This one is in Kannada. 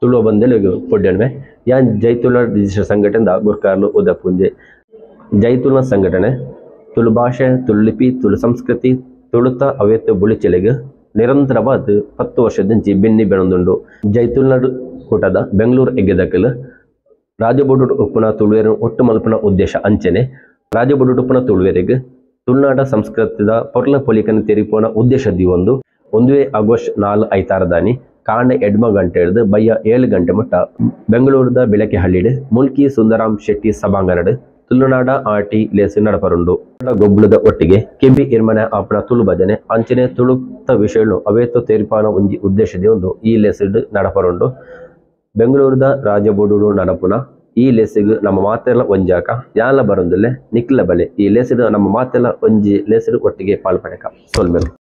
ತುಳು ಬಂದೆಲೆಗು ಪೊಡ್ಯಣ್ಮೆ ಯಾನ್ ಜೈತುಲ ರಿಜಿಸ್ಟರ್ ಸಂಘಟನೆದ ಗುರ್ಕಾರ್ಲು ಉದಪುಂಜೆ. ಜೈತುಲ ಸಂಘಟನೆ ತುಳು ಭಾಷೆ, ತುಳು ಲಿಪಿ, ತುಳು ಸಂಸ್ಕೃತಿ, ತುಳುತ ಅವೇತ ಬುಳಿಚೆಲೆಗೆ ನಿರಂತರವಾದ 10 ವರ್ಷದಿಂಚಿ ಬೆನ್ನಿ ಬೆಳೊಂದುಂಡು. ಜೈತುಲ್ನ ಕೂಟದ ಬೆಂಗಳೂರು ಎಗ್ಗೆದಕಲು ರಾಜಬೋಡು ಉಪ್ಪುನ ತುಳುವೇರು ಒಟ್ಟು ಮಲ್ಪನ ಉದ್ದೇಶ ಅಂಚನೆ ರಾಜಬೋಡು ಉಪ್ಪುನ ತುಳುವೇರಿಗೆ ತುಳುನಾಡ ಸಂಸ್ಕೃತಿದ ಪೊರ್ಲ ಪೊಲಿಕನ ತೆರಿಪೋನ ಉದ್ದೇಶದಿ ಒಂದು 1 ಆಗಸ್ಟ್ 4 ಐತಾರದಾನಿ ಕಾಂಡೆ ಎಡ್ಮ ಗಂಟೆ ಹಿಡಿದು ಬಯ್ಯ 7 ಗಂಟೆ ಮುಟ್ಟ ಬೆಂಗಳೂರದ ಬೆಳಕೆ ಹಳ್ಳಿಡ್ ಮುಲ್ಕಿ ಸುಂದರಾಮ್ ಶೆಟ್ಟಿ ಸಭಾಂಗಣಡ್ ತುಳುನಾಡ ಆಟಿ ಲೇಸು ನಡಪರುಂಡು. ಗೊಬ್ಬಳದ ಒಟ್ಟಿಗೆ ಕೆಂಪಿ ಇರ್ಮನೆ ಆಪಣ ತುಳು ಭಜನೆ ಅಂಚನೆ ತುಳುತ ವಿಷಯಗಳು ಅವೇತೋ ತೆರಿಪಾನ ಒಂಜಿ ಉದ್ದೇಶದಿ ಒಂದು ಈ ಲೇಸಿಡ್ ನಡಪರುಂಡು. ಬೆಂಗಳೂರದ ರಾಜಬೋಡು ನಡಪುನ ಈ ಲೇಸಿಗೆ ನಮ್ಮ ಮಾತೆಲ್ಲ ಒಂಜಾಕ ಯಾಲ ಬರೊಂದಿಲ್ಲೆ ನಿಕ್ಲ ಬಲೆ ಈ ಲೇಸಿಡ್ ನಮ್ಮ ಮಾತೆಲ್ಲ ಒಂಜಿ ಲೇಸಿಡ್ ಒಟ್ಟಿಗೆ ಪಾಲ್ಪಡೆಕ ಸೋಲ್ಮೆಲು.